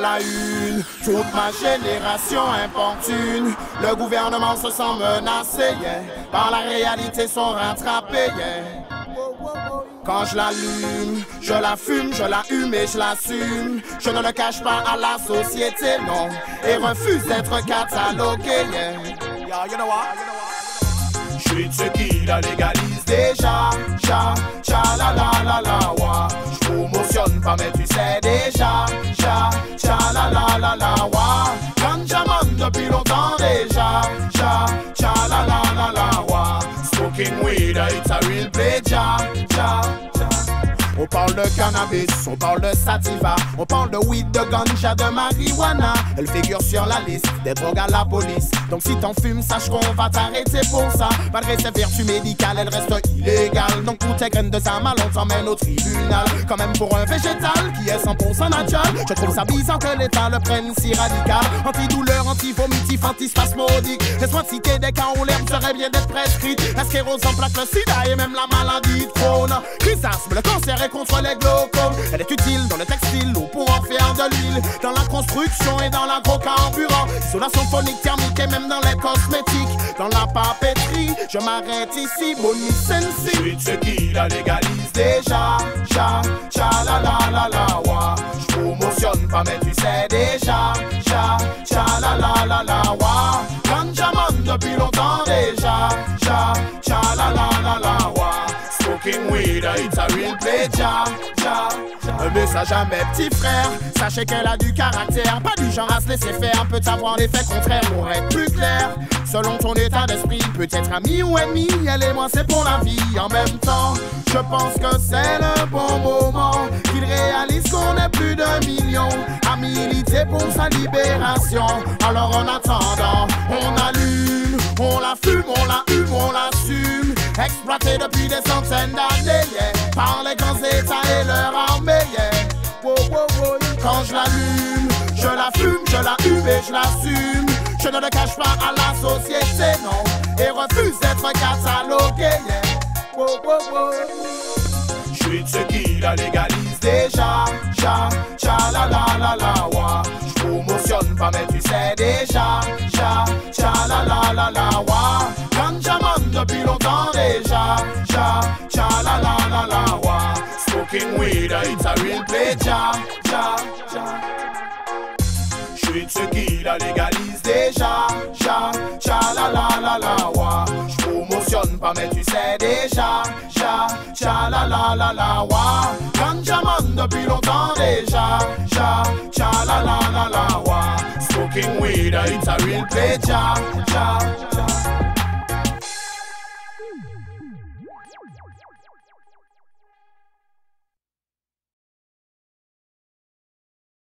la une. Toute ma génération importune. Le gouvernement se sent menacé, yeah. Par la réalité sont rattrapés, yeah. Quand je l'allume, je la fume, je la hume et je l'assume. Je ne le cache pas à la société, non. Et refuse d'être catalogué, yeah. You know what? Je suis de ceux qui la légalisent déjà. Cha la la la la wa. Je promotionne pas mais tu sais déjà. Cha la la la la wa. Ganjaman depuis longtemps déjà. Cha la la la la wa. Smoking weed, it's a real play, ja. On parle de cannabis, on parle de sativa, on parle de weed, de ganja, de marijuana. Elle figure sur la liste des drogues à la police. Donc si t'en fumes, sache qu'on va t'arrêter pour ça. Malgré ses vertus médicales, elle reste illégale. Donc pour tes graines de sa mal, on t'emmène au tribunal. Quand même pour un végétal qui est 100% naturel. Je trouve ça bizarre que l'État le prenne si radical. Antidouleur, anti-vomitif, antispasmodique. Laisse-moi te citer des cas où l'herbe serait bien d'être prescrite. La sclérose en plaque, le sida et même la maladie de Crohn. Chrysasme, le cancer est contre les glaucomes. Elle est utile dans le textile ou pour en faire de l'huile. Dans la construction et dans l'agrocarburant. Isolation phonique, thermique et même dans les cosmétiques. Dans la papeterie, je m'arrête ici, Bonnie Sensi. Je suis de ceux qui la légalisent déjà. Cha la la la la wa. Je promotionne pas mais tu sais déjà. Cha la la la la wa. Ganjaman depuis longtemps déjà. Cha la la la la wa. Smoking weed, it's a real play, ja. Un message à mes petits frères. Sachez qu'elle a du caractère, pas du genre à se laisser faire. Peut avoir l'effet contraire pour être plus clair. Selon ton état d'esprit, peut-être ami ou ennemi. Elle et moi c'est pour la vie en même temps. Je pense que c'est le bon moment qu'il réalise qu'on est plus de millions à militer pour sa libération. Alors en attendant, on allume, on la fume, on la hume, on l'assume. Exploité depuis des centaines d'années, yeah. Par les grands états et leur armée, yeah. Quand je l'allume, je la fume, je la hume et je l'assume. Je ne le cache pas à la société, non. Et refuse d'être catalogué, yeah. Je suis de ceux qui la légalisent déjà. Cha la la la la wa. Je promotionne pas mais tu sais déjà. Cha la la la la wa. Ganjaman depuis longtemps déjà. Cha la la la la wa. Smoking weed, it's a real play, ja. Je suis de ceux qui la légalisent déjà. Cha la la la la wa. Je promotionne pas mais tu sais déjà. Cha la la la la wa. Ganjaman depuis longtemps déjà. Cha la la la la wa. Smoking weed, it's a real play, ja.